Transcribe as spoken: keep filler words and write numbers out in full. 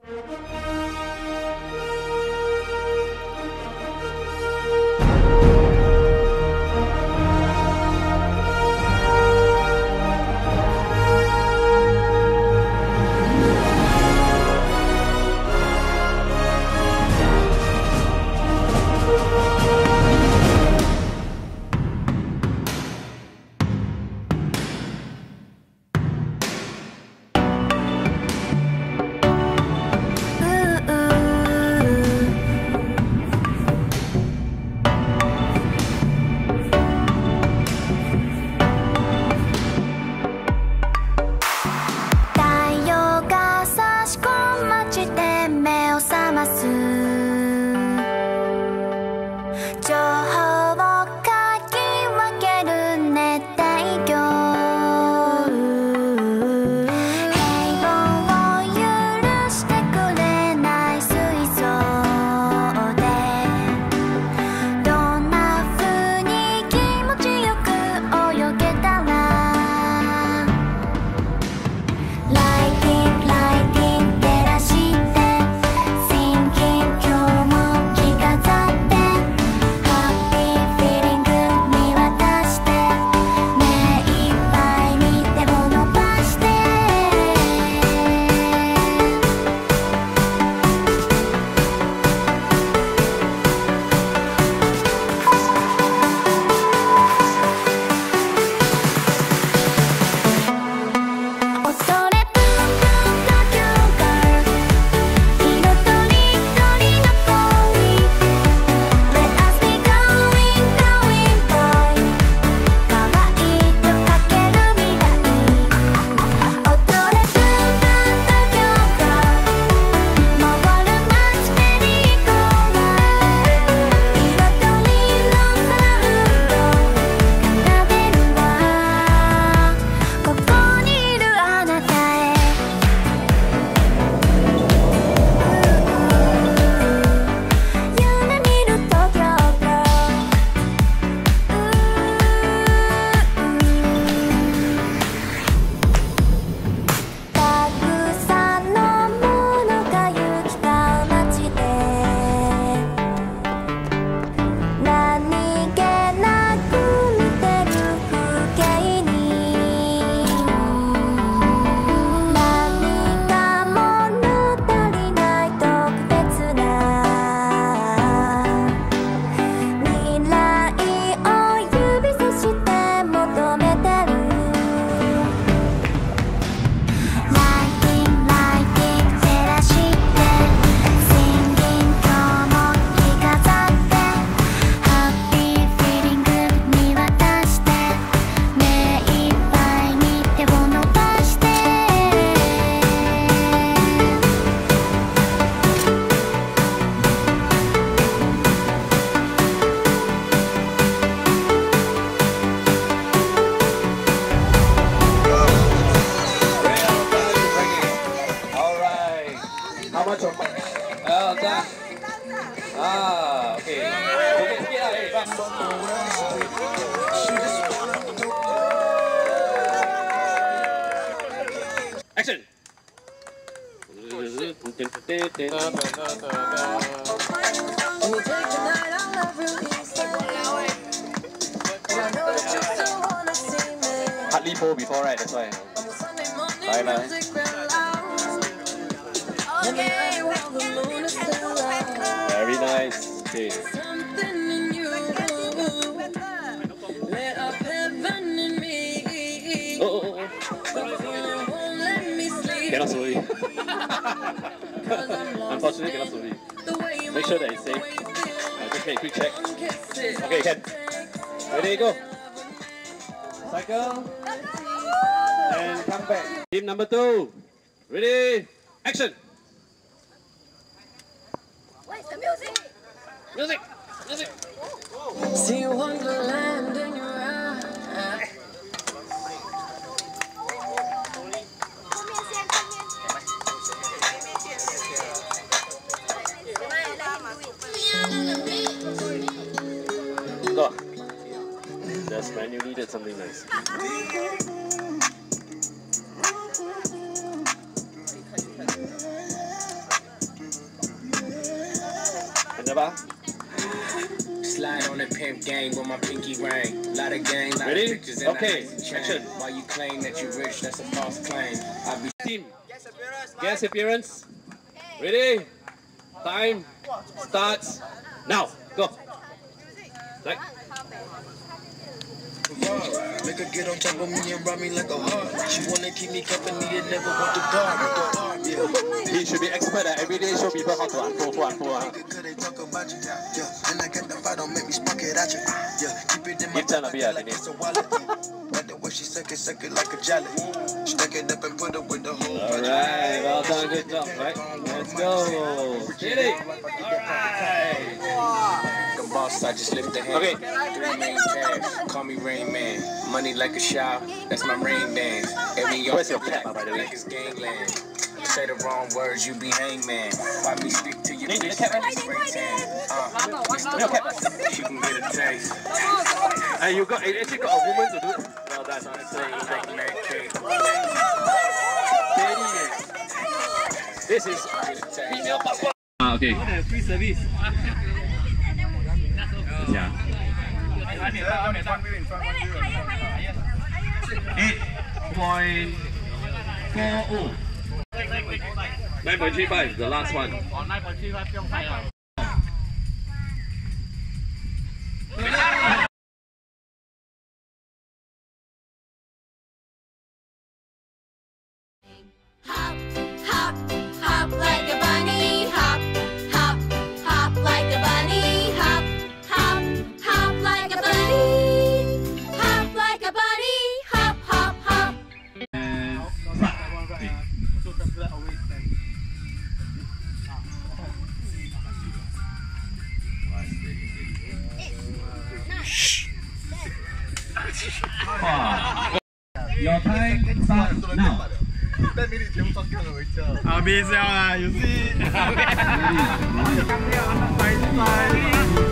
Action! Hardly po before, right? That's why. Bye bye. Very nice. Okay. Oh, oh, oh. Cannot slowly. Unfortunately, cannot slowly. Make sure that it's safe. Uh, just make a quick check. Okay, can. Ready, go. Cycle. And come back. Team number two. Ready, action. Where's the music? Music. Music. See wonderland in your eyes. Go. That's man, you needed something nice. 来吧。 Slide on the pimp gang with my pinky ring. Lot of gang, lot Ready? of pictures in Okay, the chain. action. While you claim that you're rich, that's a false claim. I be Team. Guest appearance. Ready? Time starts now. Go. Like. Make her get on top of me and ride me like a heart. She wanna keep me company and never want to guard. Yeah. He should be expert at every day show people how to unfold, to unfold. Huh? Cause they talk about you, yeah. And I got the fight, don't make me spark it at you. Yeah, keep it in my Give time a bit, like it's a wallet. Like the way she suck it, suck it like a jelly. Stack it up and put it with the whole. Alright, well done, good job, right? Let's go. Hit it. Alright. boss, I just lift the hand. Okay. Three main pads, call me Rain Man. Money like a shower, that's my rain dance. Every Where's your cap, by the way? like it's gangland. Say the wrong words, you be hangman. Why me stick to your Need bitch? the cap, right? Spray tan. Uh, No cap. she can get a taste. And you got, you actually got a woman to do it. Well done. Like Mary Kate. This is female passport. Ah, okay. Free service. Yeah. eight point four oh. nine point three five, the last one. Oh, nine point three five 不用拍了。 Hop, hop, hop like a bunny. Hop, hop, hop like a bunny. Hop, hop, hop like a bunny. Hop like a bunny. Hop, hop, hop. Your time starts now. Habis lah, you see.